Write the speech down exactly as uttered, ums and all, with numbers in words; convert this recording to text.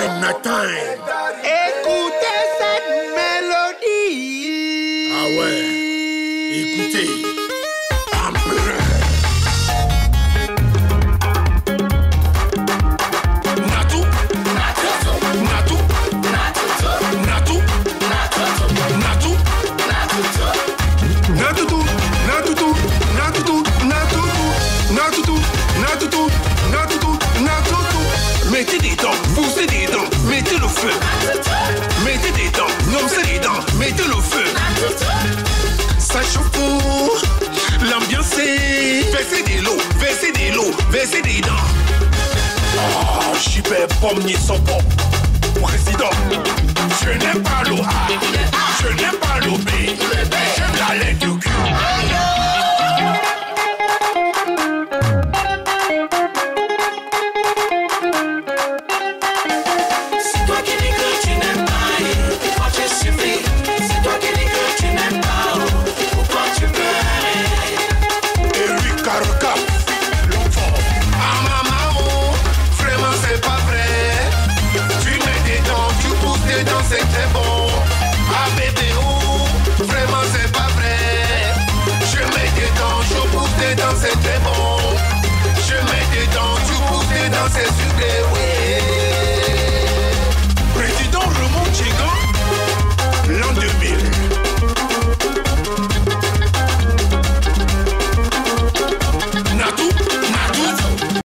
One time. Écoutez cette mélodie. Ah ouais, écoutez. Empereur. Natou, Natou, Natou, Natou, Natou, Natoutou, Natoutou, Natoutou, Natoutou, Natoutou, Natoutou, Natoutou. Mettez des dents, poussez des dents, mettez le feu. Mettez des dents, non c'est des dents, mettez le feu. Ça chauffe, l'ambiance est. Versez des lots, versez des lots, versez des dents. Oh, super pomme ni son pop. Président, je n'aime pas l'eau A, je n'aime pas l'eau B, j'aime la laine du cul. C'est toi qui dis que tu n'aimes pas, pourquoi tu suffis? C'est toi qui dis que tu n'aimes pas, pourquoi tu pleures? Eric Karuka, l'enfant. Ah maman, oh, vraiment c'est pas vrai. Tu mets des dents, tu pousses des dents, c'est très bon. Ah bébé, oh, vraiment c'est pas vrai. Je mets des dents, je pousse des dents, c'est très bon. Je mets des dents, tu pousses des dents, c'est sucré, oui.